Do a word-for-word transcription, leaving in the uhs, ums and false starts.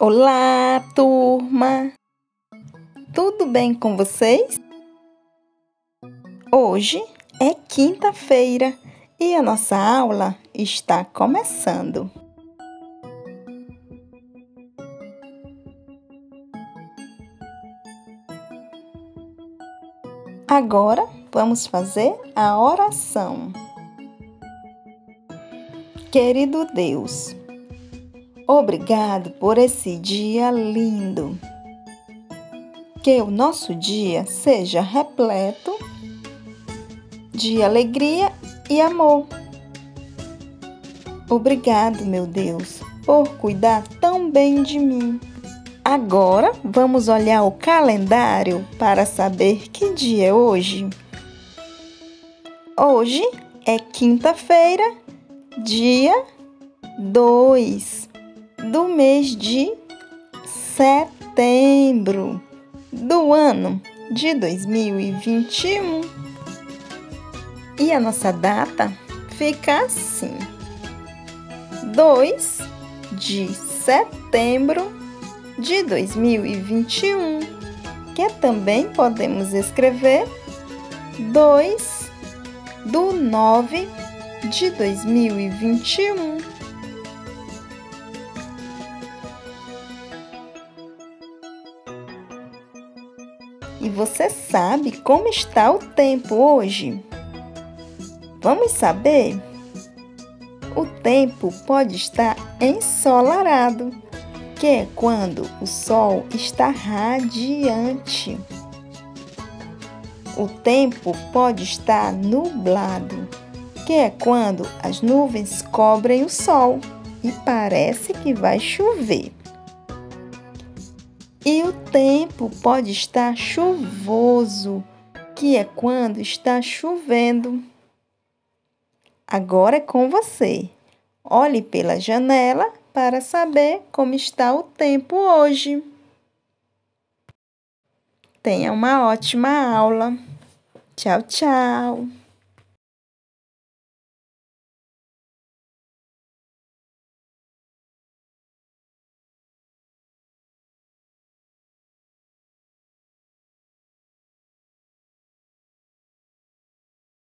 Olá, turma! Tudo bem com vocês? Hoje é quinta-feira e a nossa aula está começando. Agora vamos fazer a oração. Querido Deus, obrigado por esse dia lindo. Que o nosso dia seja repleto de alegria e amor. Obrigado, meu Deus, por cuidar tão bem de mim. Agora vamos olhar o calendário para saber que dia é hoje. Hoje é quinta-feira, dia dois do mês de setembro do ano de dois mil e vinte e um. E a nossa data fica assim: dois de setembro de dois mil e vinte e um, que também podemos escrever dois do nove de dois mil e vinte e um. E você sabe como está o tempo hoje? Vamos saber? O tempo pode estar ensolarado, que é quando o sol está radiante. O tempo pode estar nublado, que é quando as nuvens cobrem o sol e parece que vai chover. E o tempo pode estar chuvoso, que é quando está chovendo. Agora é com você. Olhe pela janela para saber como está o tempo hoje. Tenha uma ótima aula. Tchau, tchau!